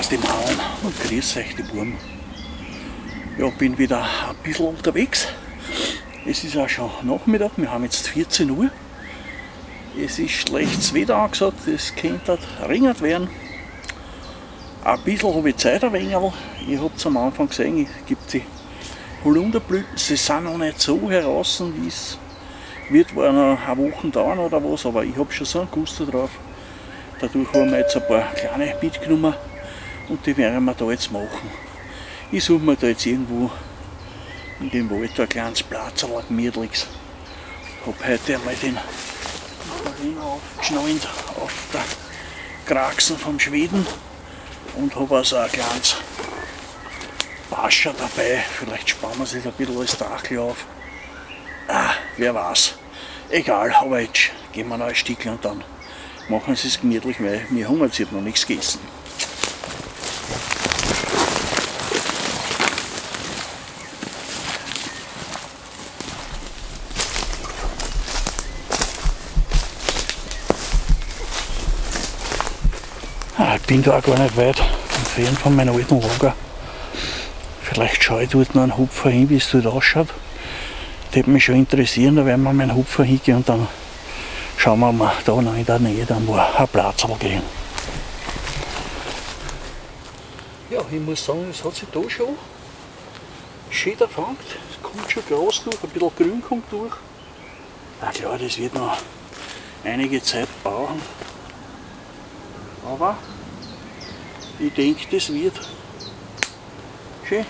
die Mauern und grüß euch die Buben. Ja, bin wieder ein bisschen unterwegs. Es ist auch schon Nachmittag, wir haben jetzt 14 Uhr. Es ist schlechtes Wetter angesagt, es könnte regnet werden. Ein bisschen habe ich Zeit, ein wenig. Ihr habt es am Anfang gesehen, es gibt die Holunderblüten, sie sind noch nicht so heraus, wie es wird, war noch eine Woche dauern oder was, aber ich habe schon so einen Gusto drauf. Dadurch haben wir jetzt ein paar kleine mitgenommen und die werden wir da jetzt machen. Ich suche mir da jetzt irgendwo in dem Wald ein kleines Platz, ein gemütliches. Ich habe heute einmal den Marina aufgeschnallt auf der Kraxen vom Schweden und habe also ein kleines Pascha dabei. Vielleicht spannen wir sich ein bisschen als Dachel auf. Ah, wer weiß. Egal, aber jetzt gehen wir noch ein Stückchen und dann machen sie es gemütlich, weil mir hungert, ich habe noch nichts gegessen. Ich bin da auch gar nicht weit entfernt von meinem alten Lager. Vielleicht schaue ich dort noch einen Hupfer hin, wie es dort ausschaut. Das würde mich schon interessieren, da werden wir meinen Hupfer hingehen und dann schauen wir mal da noch in der Nähe dann wo ein Platz gehen. Ja, ich muss sagen, es hat sich da schon schön erfangen. Es kommt schon Gras durch, ein bisschen Grün kommt durch. Na klar, das wird noch einige Zeit brauchen. Aber ich denke, das wird schön.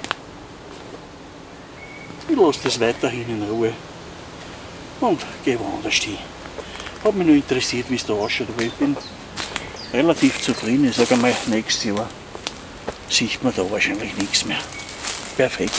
Ich lasse das weiterhin in Ruhe und gehe woanders hin. Hat mich nur interessiert, wie es da ausschaut, aber ich bin relativ zufrieden. Ich sage einmal, nächstes Jahr sieht man da wahrscheinlich nichts mehr. Perfekt.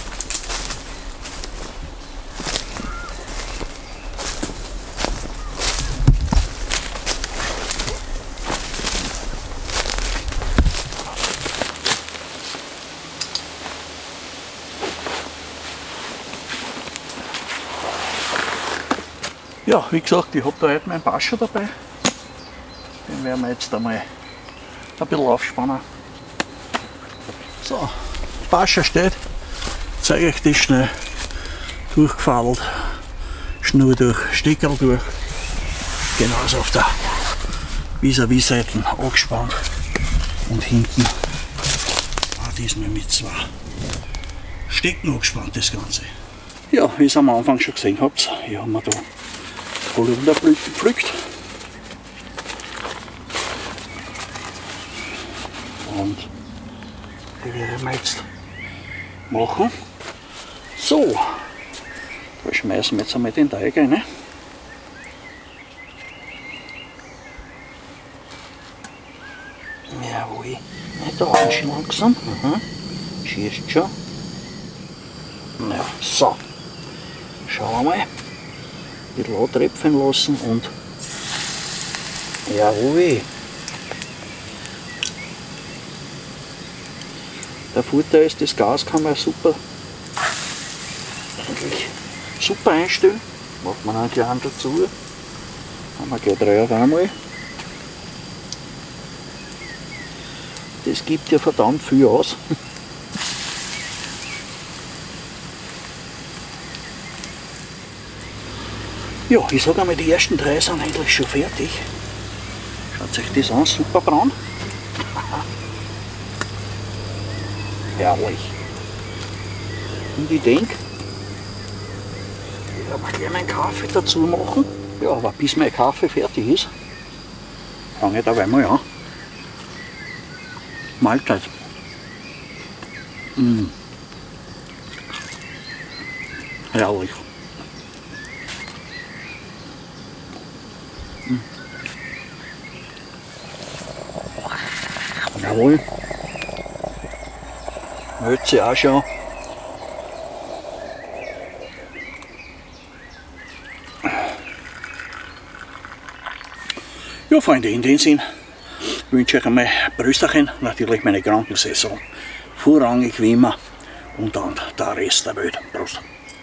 Ja, wie gesagt, ich habe da heute meinen Pascha dabei. Den werden wir jetzt einmal ein bisschen aufspannen. So, Pascha steht. Ich zeige euch das schnell durchgefadelt. Schnur durch, Steckerl durch. Genauso auf der Vis-à-vis-Seite angespannt. Und hinten auch diesmal mit zwei Stecken angespannt, das Ganze. Ja, wie ihr am Anfang schon gesehen habt, hier haben wir da Holunderblüten gepflückt. Und die werden wir jetzt machen. So, da schmeißen wir jetzt einmal den Teig rein. Jawohl, nicht da rein langsam. Schießt schon. Ja, so. Schauen wir mal. Ein bisschen antröpfeln lassen und jawohl. Der Vorteil ist, das Gas kann man super eigentlich super einstellen. Macht man einen kleinen dazu. Haben wir gleich 3 auf einmal. Das gibt ja verdammt viel aus. Ja, ich sage einmal, die ersten 3 sind eigentlich schon fertig. Schaut euch das an, super braun. Herrlich. Und ich denke, ich werde gleich meinen Kaffee dazu machen. Ja, aber bis mein Kaffee fertig ist, fange ich dabei mal an. Mahlzeit. Herrlich. Jawohl. Mütze auch schon. Ja, Freunde, in dem Sinn wünsche ich euch einmal Brüsterchen, natürlich meine Krankensaison. Vorrangig wie immer und dann der Rest der Welt. Prost.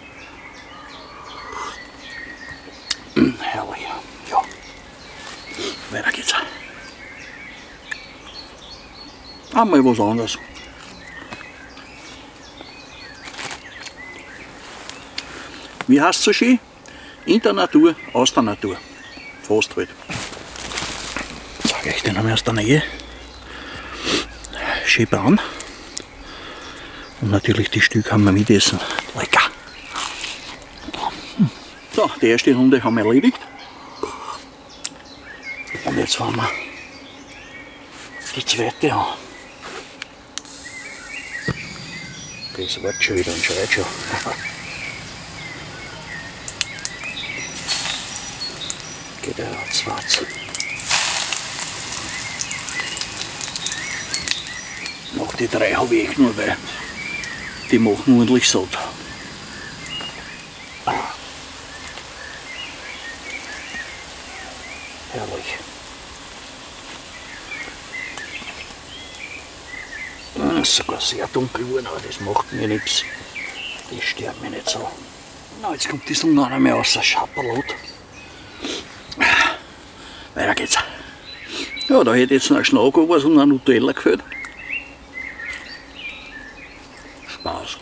Herrlich. Ja. Weiter geht's. Einmal was anderes. Wie heißt es so schön? In der Natur, aus der Natur. Fast halt. Sage ich den einmal aus der Nähe. Schön braun. Und natürlich die Stück haben wir mitessen. Lecker. So, die erste Runde haben wir erledigt. Und jetzt fahren wir die zweite an. Das wird schon wieder und schreit schon. Geht ja schwarz. Noch die 3 habe ich nur, weil die machen ordentlich satt. Herrlich. Ist sogar sehr dunkel geworden, aber das macht mir nichts. Das stört mich nicht so. Na, jetzt kommt die Sonne auch nicht mehr raus, Schapperlot. Weiter geht's. Ja, da hätte jetzt noch ein Schnagowas und ein Nutella gefällt. Spaß.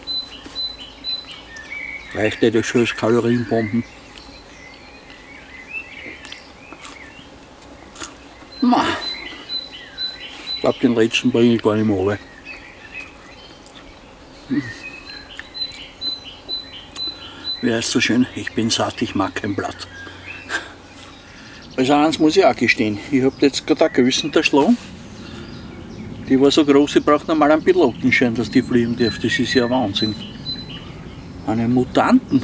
Reicht nicht, das schönes Kalorienbomben. Ich glaube, den letzten bringe ich gar nicht mehr runter. Wie heißt so schön? Ich bin satt, ich mag kein Blatt. Also eins muss ich auch gestehen, ich habe jetzt gerade ein Gewissen erschlagen. Die war so groß, ich brauche normal einen Pilotenschein, dass die fliegen darf. Das ist ja Wahnsinn. Einen Mutanten.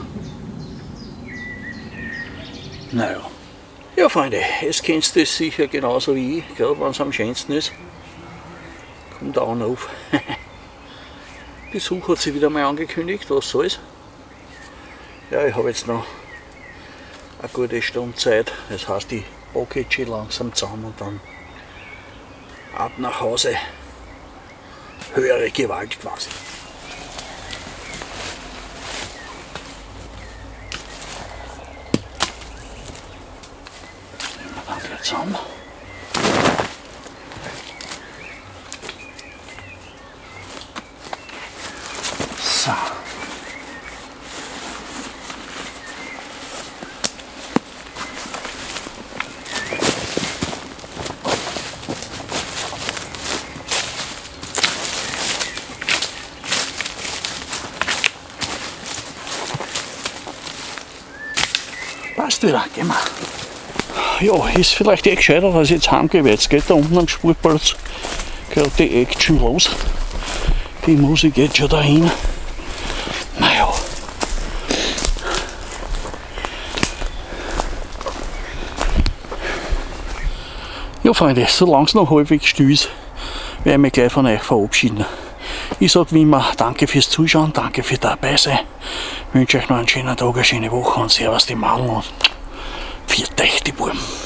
Naja. Ja Freunde, jetzt kennst du es sicher genauso wie ich, gerade wenn es am schönsten ist. Kommt auch noch auf. Besuch hat sich wieder mal angekündigt, was soll's. Ja, ich habe jetzt noch eine gute Stunde Zeit, das heißt, ich packe jetzt schon langsam zusammen und dann ab nach Hause. Höhere Gewalt quasi. Nehmen wir dann gleich zusammen. So. Passt wieder, gehen wir. Ja, ist vielleicht eh gescheiter, als ich jetzt heimgehe, jetzt geht da unten am Sportplatz gerade die Action los. Die Musik geht schon dahin. Naja. Ja Freunde, solange es noch halbwegs still ist, werde ich mich gleich von euch verabschieden. Ich sage wie immer, danke fürs Zuschauen, danke für dabei sein. Ich wünsche euch noch einen schönen Tag, eine schöne Woche und servus die Malen und pfiat euch die Buben.